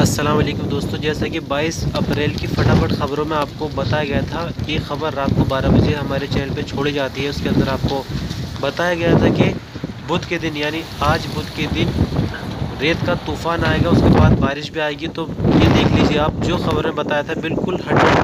अस्सलाम वालेकुम दोस्तों, जैसा कि 22 अप्रैल की फटाफट ख़बरों में आपको बताया गया था कि ख़बर रात को 12 बजे हमारे चैनल पे छोड़ी जाती है। उसके अंदर आपको बताया गया था कि बुध के दिन यानी आज बुध के दिन रेत का तूफ़ान आएगा, उसके बाद बारिश भी आएगी। तो ये देख लीजिए आप, जो ख़बर में बताया था बिल्कुल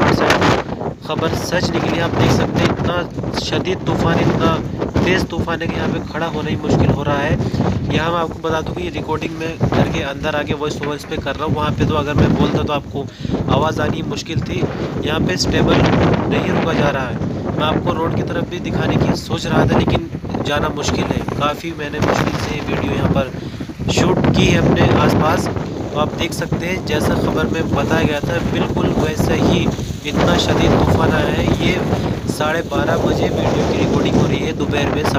100% ख़बर सच निकली। आप देख सकते हैं इतना शदीद तूफ़ान, इतना तेज़ तूफ़ान है कि यहाँ पे खड़ा होना ही मुश्किल हो रहा है। यहाँ मैं आपको बता दूँ कि रिकॉर्डिंग में घर के अंदर आके वॉइस ओवर इस पर कर रहा हूँ। वहाँ पे तो अगर मैं बोलता तो आपको आवाज़ आनी मुश्किल थी। यहाँ पे स्टेबल नहीं रुका जा रहा है। मैं आपको रोड की तरफ भी दिखाने की सोच रहा था, लेकिन जाना मुश्किल है। काफ़ी मैंने मुश्किल से वीडियो यहाँ पर शूट की है अपने आसपास। तो आप देख सकते हैं जैसा ख़बर में बताया गया था बिल्कुल वैसा ही इतना शदीद तूफ़ान आया है। ये 12:30 बजे वीडियो की रिकॉर्डिंग हो रही है, दोपहर में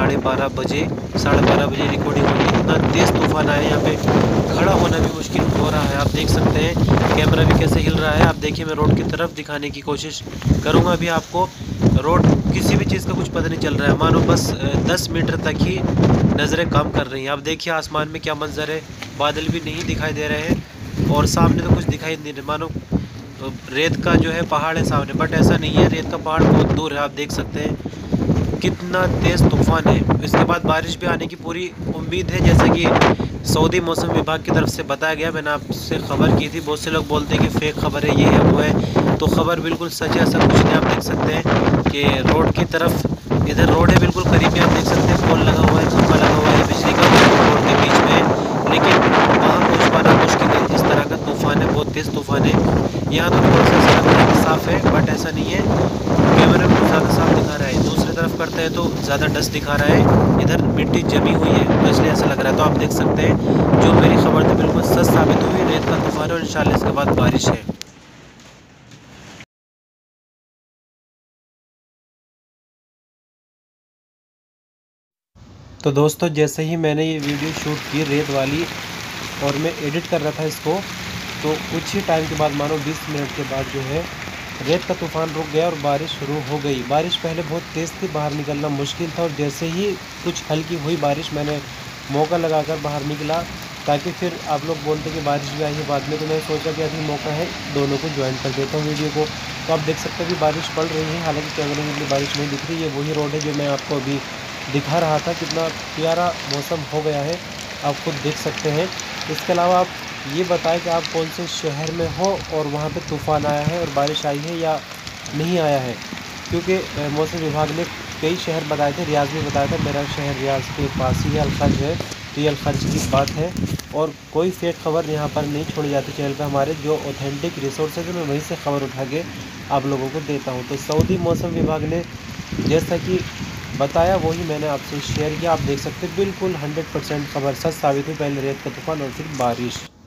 12:30 बजे रिकॉर्डिंग हो रही है। इतना तेज़ तूफ़ान आया है, यहाँ पे खड़ा होना भी मुश्किल हो रहा है। आप देख सकते हैं कैमरा भी कैसे हिल रहा है। आप देखिए, मैं रोड की तरफ दिखाने की कोशिश करूँगा अभी आपको। रोड किसी भी चीज़ का कुछ पता नहीं चल रहा है, मानो बस 10 मीटर तक ही नज़रें काम कर रही हैं। आप देखिए आसमान में क्या मंजर है, बादल भी नहीं दिखाई दे रहे हैं और सामने तो कुछ दिखाई नहीं दे रहा, मानो रेत का जो है पहाड़ है सामने, बट ऐसा नहीं है। रेत का पहाड़ बहुत दूर है। आप देख सकते हैं कितना तेज़ तूफ़ान है। इसके बाद बारिश भी आने की पूरी उम्मीद है, जैसा कि सऊदी मौसम विभाग की तरफ से बताया गया। मैंने आपसे ख़बर की थी, बहुत से लोग बोलते हैं कि फेक ख़बर है, ये है वो है, तो ख़बर बिल्कुल सच है, ऐसा कुछ नहीं। आप देख सकते हैं कि रोड की तरफ, इधर रोड है बिल्कुल करीब में, आप देख सकते हैं पोल लगा हुआ है, खंभा लगा हुआ है बिजली का, रोड के बीच में है, लेकिन वहाँ पहुँच पाना मुश्किल है। इस तरह का तूफ़ान है, बहुत तेज़ तूफ़ान है। यहाँ तो थोड़ा सा ऐसा लगता है कि साफ़ है, बट ऐसा नहीं है। कैमरे में ज़्यादा साफ दिखा रहा है, दूसरी तरफ करते हैं तो ज़्यादा डस्ट दिखा रहा है। इधर मिट्टी जमी हुई है तो इसलिए ऐसा लग रहा है। तो आप देख सकते हैं जो मेरी खबर थी बिल्कुल सच साबित हुई। रेत का तूफ़ान है और इंशाल्लाह इसके बाद बारिश है। तो दोस्तों, जैसे ही मैंने ये वीडियो शूट की रेत वाली और मैं एडिट कर रहा था इसको, तो कुछ ही टाइम के बाद, मानो 20 मिनट के बाद जो है रेत का तूफ़ान रुक गया और बारिश शुरू हो गई। बारिश पहले बहुत तेज़ थी, बाहर निकलना मुश्किल था, और जैसे ही कुछ हल्की हुई बारिश, मैंने मौका लगाकर बाहर निकला, ताकि फिर आप लोग बोलते कि बारिश भी आई है बाद में। तो मैंने सोचा कि अभी मौका है, दोनों को ज्वाइन कर देता हूँ वीडियो को। तो आप देख सकते हैं कि बारिश पड़ रही है, हालांकि कैमरे में इतनी बारिश नहीं दिख रही। ये वही रोड है जो मैं आपको अभी दिखा रहा था। कितना प्यारा मौसम हो गया है, आप खुद देख सकते हैं। इसके अलावा आप ये बताएं कि आप कौन से शहर में हो और वहाँ पे तूफ़ान आया है और बारिश आई है या नहीं आया है, क्योंकि मौसम विभाग ने कई शहर बताए थे, रियाज़ भी बताया था। मेरा शहर रियाज़ के पास ही है, अल-खर्ज है, तो ये अल-खर्ज की बात है। और कोई फेक खबर यहाँ पर नहीं छोड़ी जाती चैनल पर हमारे। जो ऑथेंटिक रिसोर्सेज है मैं वहीं से ख़बर उठा के आप लोगों को देता हूँ। तो सऊदी मौसम विभाग ने जैसा कि बताया वही मैंने आपसे शेयर किया। आप देख सकते हैं बिल्कुल 100% खबर सच साबित हुई। पहले रेत का तूफ़ान और फिर बारिश।